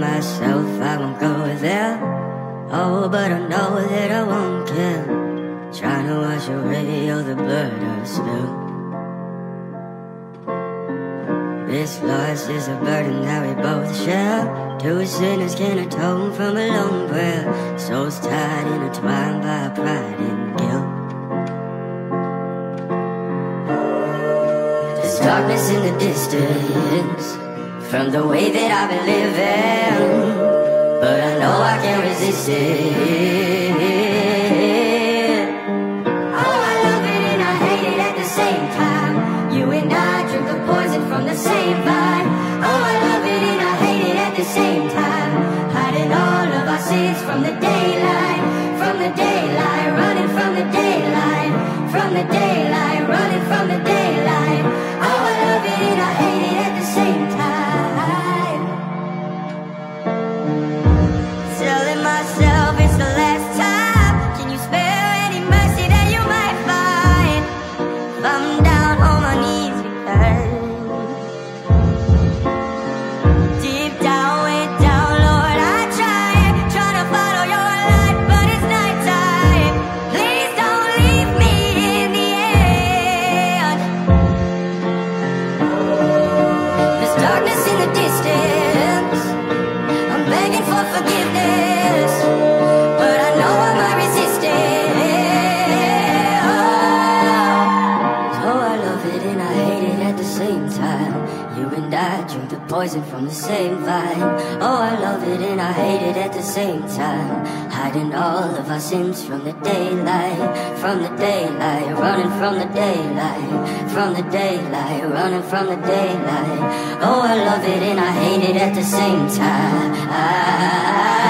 myself, I won't go there. Oh, but I know that I won't care. Trying to wash away all the blood I've spilled. This loss is a burden that we both share. Two sinners can atone from a lone prayer. Souls tied, intertwined by pride and guilt. There's darkness in the distance from the way that I've been living, but I know I can't resist it. Oh, I love it and I hate it at the same time. You and I drink the poison from the same vine. Oh, I love it and I hate it at the same time. Hiding all of our sins from the daylight, from the daylight, running from the daylight, from the daylight, running from the daylight. Oh, I love it and I hate it at the same time. Telling myself it's the last time. Can you spare any mercy that you might find? If I'm down on my knees again, deep down, way down, Lord, I trying to follow your light, but it's nighttime. Please don't leave me in the end. There's darkness in the distance. I'm begging for forgiveness, but I know I might resist it. Oh, I love it and I hate it at the same time. You and I drink the poison from the same vine. Oh, I love it and I hate it at the same time. Hiding all of our sins from the daylight, from the daylight, running from the daylight, from the daylight, running from the daylight. Oh, I love it and I hate it at the same time.